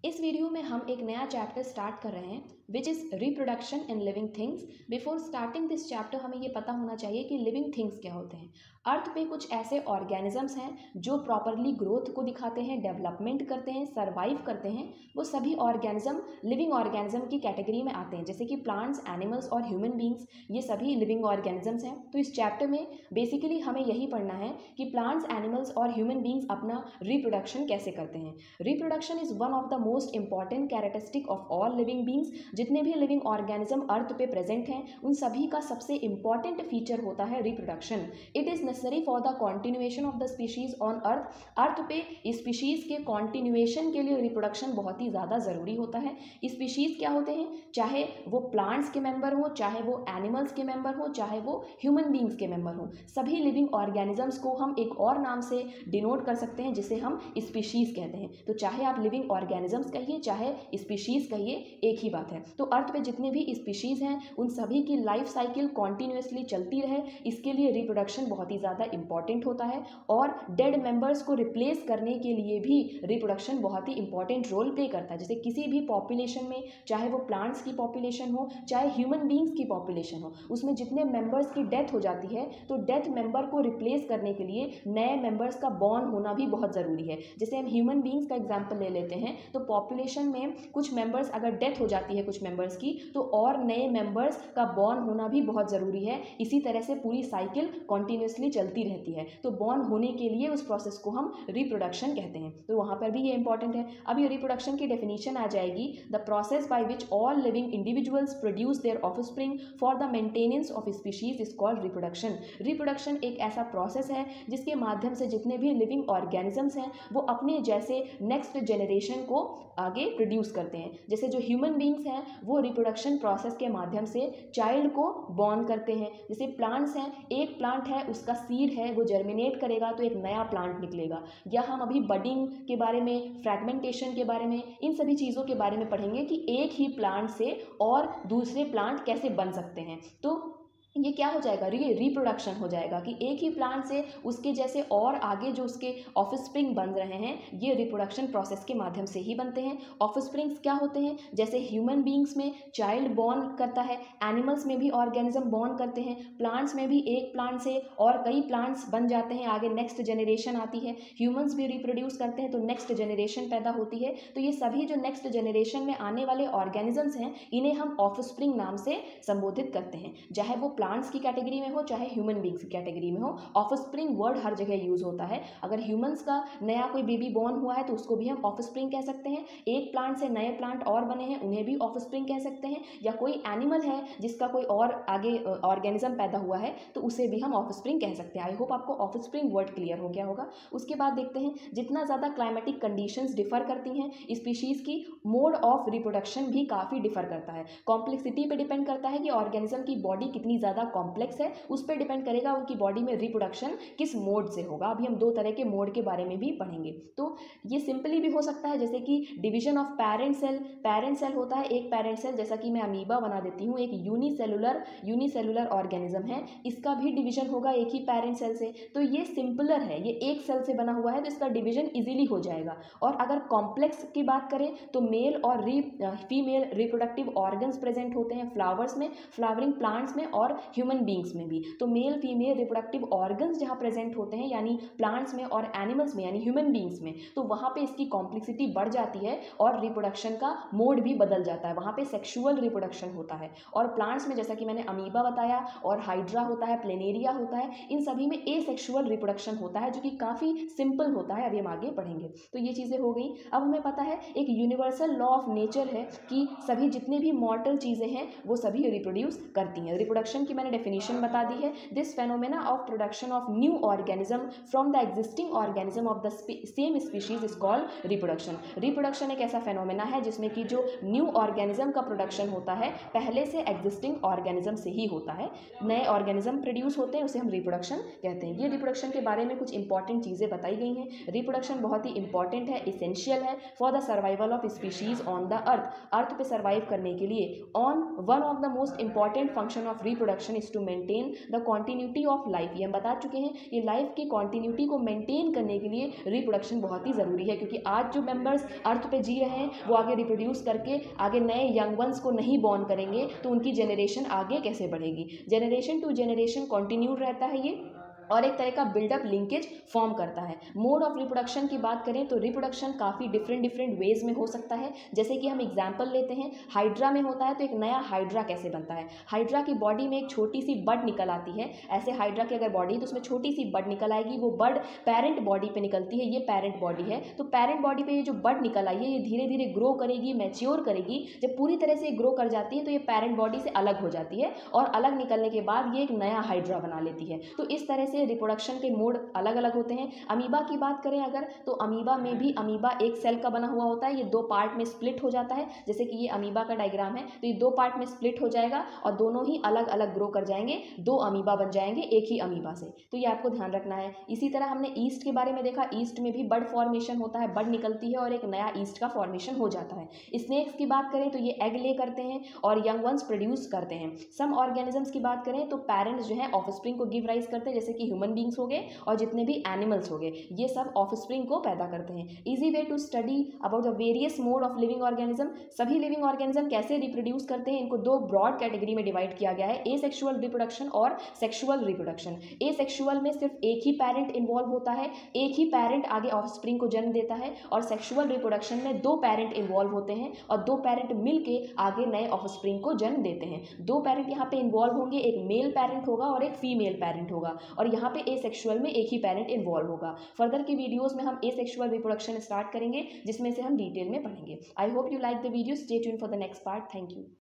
इस वीडियो में हम एक नया चैप्टर स्टार्ट कर रहे हैं which is reproduction in living things. Before starting this chapter हमें ये पता होना चाहिए कि लिविंग थिंग्स क्या होते हैं। अर्थ पे कुछ ऐसे ऑर्गेनिजम्स हैं जो प्रॉपरली ग्रोथ को दिखाते हैं, डेवलपमेंट करते हैं, सर्वाइव करते हैं। वो सभी ऑर्गेनिज्म लिविंग ऑर्गेनिज्म की कैटेगरी में आते हैं, जैसे कि प्लांट्स, एनिमल्स और ह्यूमन बींग्स, ये सभी लिविंग ऑर्गेनिजम्स हैं। तो इस चैप्टर में बेसिकली हमें यही पढ़ना है कि प्लांट्स, एनिमल्स और ह्यूमन बींग्स अपना रिप्रोडक्शन कैसे करते हैं। Reproduction is one of the most important characteristic of all living beings. जितने भी लिविंग ऑर्गेनिज्म अर्थ पे प्रेजेंट हैं उन सभी का सबसे इंपॉर्टेंट फीचर होता है reproduction. It is necessary for the continuation of the species on earth. Earth पे स्पीशीज के कॉन्टिन्यूएशन के लिए रिप्रोडक्शन बहुत ही ज़्यादा ज़रूरी होता है। स्पीशीज क्या होते हैं, चाहे वो प्लांट्स के मेंबर हो, चाहे वो एनिमल्स के मेंबर हो, चाहे वो ह्यूमन बींग्स के मेंबर हो, सभी लिविंग ऑर्गेनिजम्स को हम एक और नाम से डिनोट कर सकते हैं जिसे हम स्पीशीज कहते हैं। तो चाहे आप लिविंग ऑर्गेनिजम्स कहिए चाहे स्पीशीज कहिए, एक ही बात है। तो अर्थ पे जितने भी स्पीशीज हैं उन सभी की लाइफ साइकिल कॉन्टिन्यूसली चलती रहे, इसके लिए रिप्रोडक्शन बहुत ही ज़्यादा इंपॉर्टेंट होता है। और डेड मेंबर्स को रिप्लेस करने के लिए भी रिप्रोडक्शन बहुत ही इंपॉर्टेंट रोल प्ले करता है। जैसे किसी भी पॉपुलेशन में, चाहे वो प्लांट्स की पॉपुलेशन हो चाहे ह्यूमन बींग्स की पॉपुलेशन हो, उसमें जितने मेंबर्स की डेथ हो जाती है तो डेथ मेंबर को रिप्लेस करने के लिए नए मेंबर्स का बॉर्न होना भी बहुत ज़रूरी है। जैसे हम ह्यूमन बींग्स का एग्जाम्पल ले लेते हैं, तो पॉपुलेशन में कुछ मेंबर्स अगर डेथ हो जाती है कुछ मेंबर्स की, तो और नए मेंबर्स का बॉर्न होना भी बहुत ज़रूरी है। इसी तरह से पूरी साइकिल कॉन्टिन्यूसली चलती रहती है। तो बॉर्न होने के लिए उस प्रोसेस को हम रिप्रोडक्शन कहते हैं। तो वहाँ पर भी ये इंपॉर्टेंट है। अब ये रिप्रोडक्शन की डेफिनेशन आ जाएगी, the process by which all living individuals produce their offspring for the maintenance of species is called reproduction. Reproduction एक ऐसा प्रोसेस है जिसके माध्यम से जितने भी लिविंग ऑर्गेनिजम्स हैं वो अपने जैसे नेक्स्ट जनरेशन को आगे प्रोड्यूस करते हैं। जैसे जो ह्यूमन बींग्स हैं वो रिप्रोडक्शन प्रोसेस के माध्यम से चाइल्ड को बॉर्न करते हैं। जैसे प्लांट्स हैं, एक प्लांट है उसका सीड है, वो जर्मिनेट करेगा तो एक नया प्लांट निकलेगा। या हम अभी बडिंग के बारे में, फ्रैगमेंटेशन के बारे में, इन सभी चीज़ों के बारे में पढ़ेंगे कि एक ही प्लांट से और दूसरे प्लांट कैसे बन सकते हैं। तो ये क्या हो जाएगा, ये रिप्रोडक्शन हो जाएगा कि एक ही प्लांट से उसके जैसे और आगे जो उसके ऑफस्प्रिंग बन रहे हैं ये रिप्रोडक्शन प्रोसेस के माध्यम से ही बनते हैं। ऑफस्प्रिंग्स क्या होते हैं, जैसे ह्यूमन बींग्स में चाइल्ड बॉर्न करता है, एनिमल्स में भी ऑर्गेनिज्म बॉर्न करते हैं, प्लांट्स में भी एक प्लांट से और कई प्लांट्स बन जाते हैं, आगे नेक्स्ट जनरेशन आती है। ह्यूमंस भी रिप्रोड्यूस करते हैं तो नेक्स्ट जनरेशन पैदा होती है। तो ये सभी जो नेक्स्ट जनरेशन में आने वाले ऑर्गेनिजम्स हैं इन्हें हम ऑफस्प्रिंग नाम से संबोधित करते हैं। चाहे वो प्लांट्स की कैटेगरी में हो चाहे ह्यूमन बींग्स की कैटेगरी में हो, ऑफस्प्रिंग वर्ड हर जगह यूज होता है। अगर ह्यूमंस का नया कोई बेबी बॉर्न हुआ है तो उसको भी हम ऑफस्प्रिंग कह सकते हैं। एक प्लांट से नए प्लांट और बने हैं उन्हें भी ऑफस्प्रिंग कह सकते हैं। या कोई एनिमल है जिसका कोई और आगे ऑर्गेनिज्म पैदा हुआ है तो उसे भी हम ऑफस्प्रिंग कह सकते हैं। आई होप आपको ऑफस्प्रिंग वर्ड क्लियर हो गया होगा। उसके बाद देखते हैं, जितना ज़्यादा क्लाइमेटिक कंडीशंस डिफर करती हैं स्पीशीज़ की, मोड ऑफ रिप्रोडक्शन भी काफ़ी डिफर करता है। कॉम्प्लेक्सिटी पे डिपेंड करता है कि ऑर्गेनिज्म की बॉडी कितनी ज़्यादा कॉम्प्लेक्स है, उस पर डिपेंड करेगा उनकी बॉडी में रिप्रोडक्शन किस मोड से होगा। अभी हम दो तरह के मोड के बारे में भी पढ़ेंगे। तो ये सिंपली भी हो सकता है, जैसे कि division of parent cell. Parent cell होता है एक पेरेंट सेल, जैसा कि मैं अमीबा बना देती हूँ, एक यूनिसेलुलर ऑर्गेनिज्म है, इसका भी डिवीजन होगा एक ही पेरेंट सेल से। तो ये सिंपलर है, ये एक सेल से बना हुआ है तो इसका डिवीजन इजीली हो जाएगा। और अगर कॉम्प्लेक्स की बात करें तो मेल और फीमेल रिप्रोडक्टिव ऑर्गन्स प्रेजेंट होते हैं फ्लावर्स में, फ्लावरिंग प्लांट्स में और ह्यूमन बींग्स में भी। तो मेल फीमेल रिप्रोडक्टिव ऑर्गन्स जहाँ प्रेजेंट होते हैं यानी प्लांट्स में और एनिमल्स में यानी ह्यूमन बींग्स में, तो वहाँ पे इसकी कॉम्प्लेक्सिटी बढ़ जाती है और रिप्रोडक्शन का मोड भी बदल जाता है। वहाँ पे सेक्सुअल रिप्रोडक्शन होता है। और प्लांट्स में जैसा कि मैंने अमीबा बताया और हाइड्रा होता है, प्लेनेरिया होता है, इन सभी में एसेक्सुअल रिप्रोडक्शन होता है जो कि काफ़ी सिंपल होता है। अभी हम आगे पढ़ेंगे। तो ये चीज़ें हो गई। अब हमें पता है एक यूनिवर्सल लॉ ऑफ नेचर है कि सभी जितने भी मॉर्टल चीज़ें हैं वो सभी रिप्रोड्यूस करती हैं। रिप्रोडक्शन की मैंने डेफिनेशन बता दी है, this phenomena of production of new organism from the existing organism of the same species is called reproduction. Reproduction एक ऐसा फेनोमेना है जिसमें कि जो न्यू ऑर्गेनिज्म का प्रोडक्शन होता है पहले से एग्जिस्टिंग ऑर्गेनिज्म से ही होता है। नए ऑर्गेनिज्म प्रोड्यूस होते हैं, उसे हम रिप्रोडक्शन कहते हैं। ये रिप्रोडक्शन के बारे में कुछ इंपॉर्टेंट चीज़ें बताई गई हैं। रिप्रोडक्शन बहुत ही इंपॉर्टेंट है, इसेंशियल है for the survival of species on the earth. Earth पे सर्वाइव करने के लिए on one of the most important function of reproduction reproduction is to maintain the continuity of life. ये हम बता चुके हैं, ये लाइफ की कॉन्टिन्यूटी को मेंटेन करने के लिए रिप्रोडक्शन बहुत ही ज़रूरी है, क्योंकि आज जो मेंबर्स अर्थ पे जी रहे हैं वो आगे रिप्रोड्यूस करके आगे नए यंग वंस को नहीं बॉर्न करेंगे तो उनकी जनरेशन आगे कैसे बढ़ेगी। जनरेशन टू जनरेशन कॉन्टिन्यू रहता है ये, और एक तरह का बिल्डअप लिंकेज फॉर्म करता है। मोड ऑफ रिप्रोडक्शन की बात करें तो रिप्रोडक्शन काफ़ी डिफरेंट वेज में हो सकता है। जैसे कि हम एग्जांपल लेते हैं, हाइड्रा में होता है तो एक नया हाइड्रा कैसे बनता है। हाइड्रा की बॉडी में एक छोटी सी बड निकल आती है। ऐसे हाइड्रा की अगर बॉडी है तो उसमें छोटी सी बड निकल आएगी, वो बड पेरेंट बॉडी पे निकलती है, ये पेरेंट बॉडी है। तो पेरेंट बॉडी पे ये जो बड निकल आई है ये धीरे धीरे ग्रो करेगी, मैच्योर करेगी। जब पूरी तरह से ग्रो कर जाती है तो ये पेरेंट बॉडी से अलग हो जाती है, और अलग निकलने के बाद ये एक नया हाइड्रा बना लेती है। तो इस तरह से रिप्रोडक्शन के मोड अलग अलग होते हैं। अमीबा की बात करें अगर, तो अमीबा में भी अमीबा एक सेल का बना हुआ होता है, ये दो पार्ट में स्प्लिट हो जाता है। जैसे कि ये अमीबा का डायग्राम है तो ये दो पार्ट में स्प्लिट हो जाएगा और दोनों ही अलग अलग ग्रो कर जाएंगे, दो अमीबा बन जाएंगे एक ही अमीबा से। तो ये आपको ध्यान रखना है। इसी तरह हमने ईस्ट के बारे में देखा, ईस्ट में भी बड फॉर्मेशन होता है, बड निकलती है और एक नया ईस्ट का फॉर्मेशन हो जाता है। स्नेक्स की बात करें तो ये एग ले करते हैं और यंग वंस प्रोड्यूस करते हैं। सम ऑर्गेनिजम्स की बात करें तो पेरेंट्स जो है ऑफस्प्रिंग को गिव राइज करते हैं, जैसे कि ह्यूमन बींग्स हो गए और जितने भी एनिमल्स हो गए, ये सब ऑफस्प्रिंग को पैदा करते हैं। Easy way to study about the various mode of living organism. सभी लिविंग ऑर्गेनिज्म कैसे रिप्रोड्यूस करते हैं, इनको दो ब्रॉड कैटेगरी में डिवाइड किया गया है, एसेक्सुअल रिप्रोडक्शन और सेक्सुअल रिप्रोडक्शन। एसेक्सुअल में सिर्फ एक ही पेरेंट इन्वॉल्व होता है, एक ही पेरेंट आगे ऑफस्प्रिंग को जन्म देता है, और सेक्सुअल रिप्रोडक्शन में दो पेरेंट इन्वॉल्व होते हैं और दो पेरेंट मिलके आगे नए ऑफस्प्रिंग को जन्म देते हैं। दो पेरेंट यहाँ पे इन्वॉल्व होंगे, एक मेल पेरेंट होगा और एक फीमेल पेरेंट होगा, और यहाँ पे एसेक्सुअल में एक ही पेरेंट इन्वॉल्व होगा। फर्दर की वीडियोस में हम एसेक्सुअल रिप्रोडक्शन स्टार्ट करेंगे, जिसमें से हम डिटेल में पढ़ेंगे। I hope you like the video, stay tuned for the next part. Thank you.